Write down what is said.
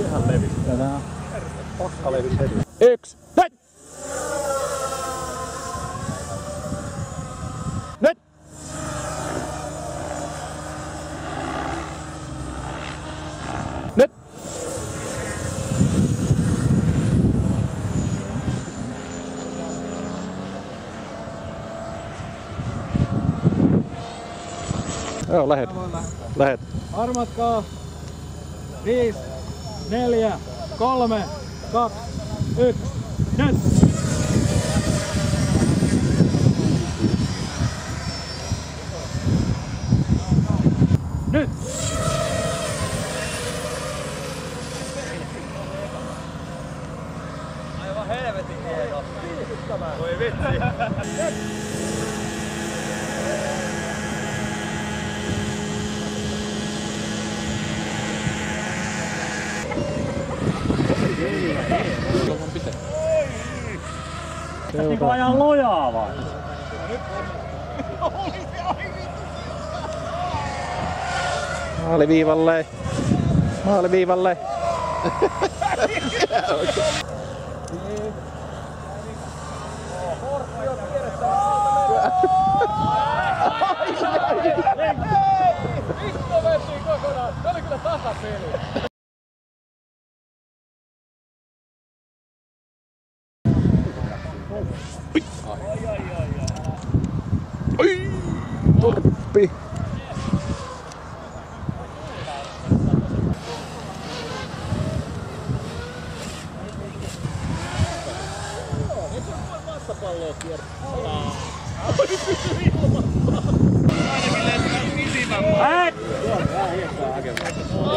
Ihan levis. Tänään. Pakka levis heti. 1, nyt! Nyt! Nyt! Joo, lähet. Lähet. Armatkaa. 5, 4, 3, 2, 1. Nyt! Nyt! Aivan helvetin hieno. Voi vitsi. Niinku ajan lojaa vai? Maaliviivalle. Maaliviivalle. Mikko mentiin kokonaan. Se oli kyllä tasapeli. Oi! Turppi. Massapalloa kiertää. Pysy ilmassa. Ainakin lentää pisimmällä. Hei! Joo, vähän hiekkaa hakemaan.